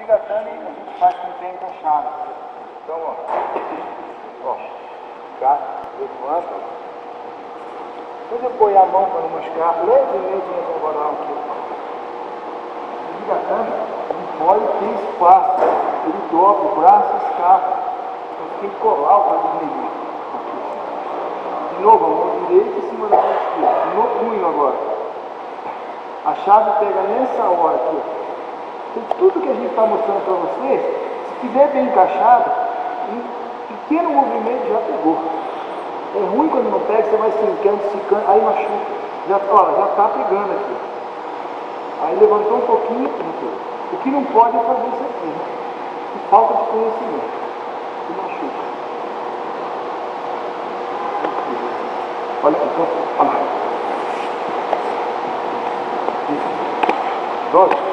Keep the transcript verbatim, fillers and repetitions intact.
engatando e a gente faz com o pé encaixado. Então, ó, ó, cá, levanta. Depois eu põe a mão para não machucar, levemente na diagonal aqui. Engatando, não pode ter espaço, ele dobra o braço e escapa. Então tem que colar o quadril. De novo, a mão direita em cima da mão esquerda, no punho agora. A chave pega nessa hora aqui, ó. Então, tudo que a gente está mostrando para vocês, se tiver bem encaixado, um pequeno movimento já pegou. É ruim quando não pega, você vai esticando, esticando, aí machuca. Já, ó, já está pegando aqui. Aí levantou um pouquinho, o que não pode é fazer isso aqui, né? Por falta de conhecimento. E machuca. Olha aqui, olha lá. Dois.